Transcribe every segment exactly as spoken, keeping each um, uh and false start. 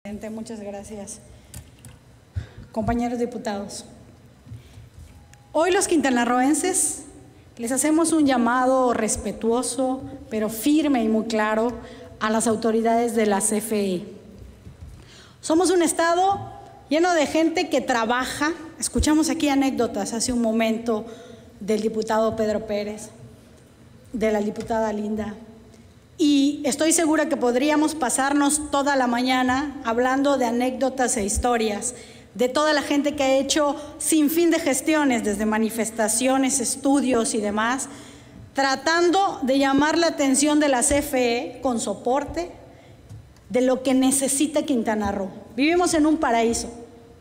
Muchas gracias. Compañeros diputados, hoy los quintanarroenses les hacemos un llamado respetuoso, pero firme y muy claro a las autoridades de la C F E. Somos un estado lleno de gente que trabaja. Escuchamos aquí anécdotas hace un momento del diputado Pedro Pérez, de la diputada Linda, y estoy segura que podríamos pasarnos toda la mañana hablando de anécdotas e historias de toda la gente que ha hecho sin fin de gestiones, desde manifestaciones, estudios y demás, tratando de llamar la atención de la C F E con soporte de lo que necesita Quintana Roo. Vivimos en un paraíso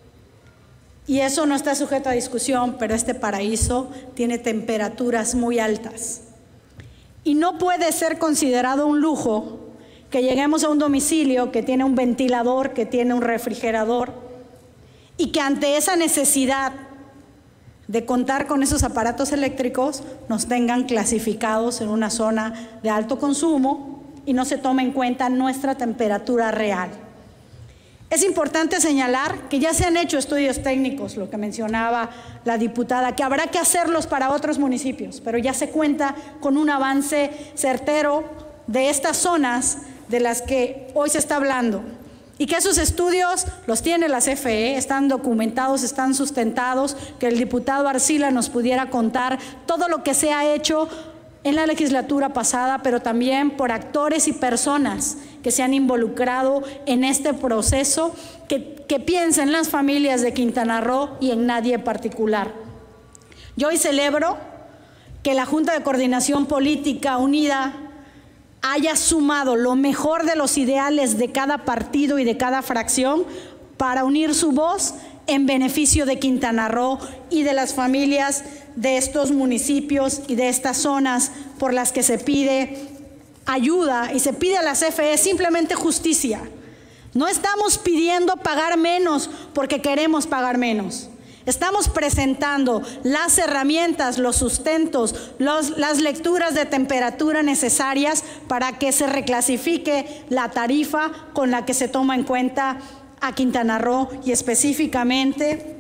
y eso no está sujeto a discusión, pero este paraíso tiene temperaturas muy altas. Y no puede ser considerado un lujo que lleguemos a un domicilio que tiene un ventilador, que tiene un refrigerador, y que ante esa necesidad de contar con esos aparatos eléctricos nos tengan clasificados en una zona de alto consumo y no se tome en cuenta nuestra temperatura real. Es importante señalar que ya se han hecho estudios técnicos, lo que mencionaba la diputada, que habrá que hacerlos para otros municipios, pero ya se cuenta con un avance certero de estas zonas de las que hoy se está hablando. Y que esos estudios los tiene la C F E, están documentados, están sustentados, que el diputado Arcila nos pudiera contar todo lo que se ha hecho en la legislatura pasada, pero también por actores y personas que se han involucrado en este proceso, que, que piensa en las familias de Quintana Roo y en nadie en particular. Yo hoy celebro que la Junta de Coordinación Política Unida haya sumado lo mejor de los ideales de cada partido y de cada fracción para unir su voz en beneficio de Quintana Roo y de las familias de estos municipios y de estas zonas por las que se pide ayuda y se pide a la C F E simplemente justicia. No estamos pidiendo pagar menos porque queremos pagar menos. Estamos presentando las herramientas, los sustentos, los, las lecturas de temperatura necesarias para que se reclasifique la tarifa con la que se toma en cuenta a Quintana Roo y específicamente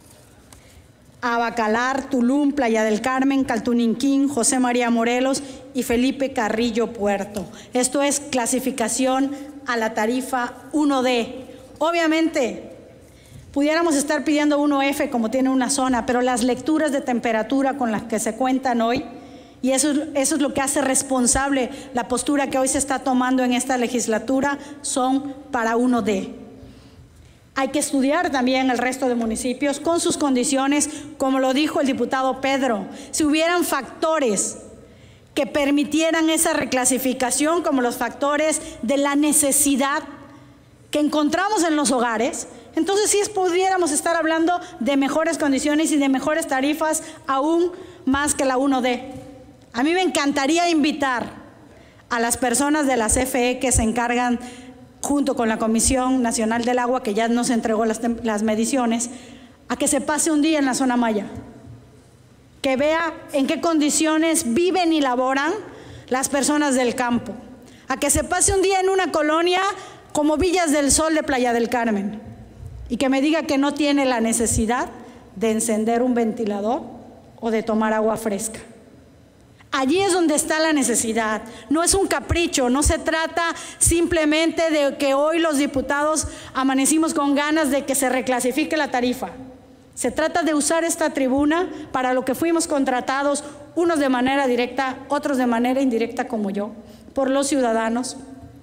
a Bacalar, Tulum, Playa del Carmen, Caltuninquín, José María Morelos y Felipe Carrillo Puerto. Esto es clasificación a la tarifa uno D. Obviamente, pudiéramos estar pidiendo uno F como tiene una zona, pero las lecturas de temperatura con las que se cuentan hoy, y eso, eso es lo que hace responsable la postura que hoy se está tomando en esta legislatura, son para uno D. Hay que estudiar también el resto de municipios con sus condiciones, como lo dijo el diputado Pedro. Si hubieran factores que permitieran esa reclasificación, como los factores de la necesidad que encontramos en los hogares, entonces sí pudiéramos estar hablando de mejores condiciones y de mejores tarifas aún más que la uno D. A mí me encantaría invitar a las personas de la C F E que se encargan junto con la Comisión Nacional del Agua, que ya nos entregó las, las mediciones, a que se pase un día en la zona Maya, que vea en qué condiciones viven y laboran las personas del campo, a que se pase un día en una colonia como Villas del Sol de Playa del Carmen, y que me diga que no tiene la necesidad de encender un ventilador o de tomar agua fresca. Allí es donde está la necesidad, no es un capricho, no se trata simplemente de que hoy los diputados amanecimos con ganas de que se reclasifique la tarifa. Se trata de usar esta tribuna para lo que fuimos contratados, unos de manera directa, otros de manera indirecta como yo, por los ciudadanos,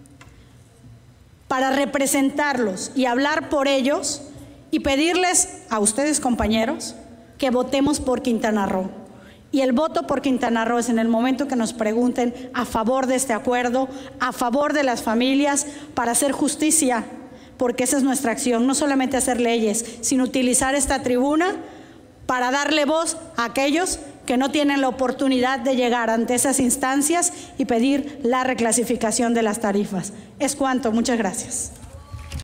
para representarlos y hablar por ellos y pedirles a ustedes, compañeros, que votemos por Quintana Roo. Y el voto por Quintana Roo es en el momento que nos pregunten a favor de este acuerdo, a favor de las familias, para hacer justicia, porque esa es nuestra acción, no solamente hacer leyes, sino utilizar esta tribuna para darle voz a aquellos que no tienen la oportunidad de llegar ante esas instancias y pedir la reclasificación de las tarifas. Es cuanto, muchas gracias.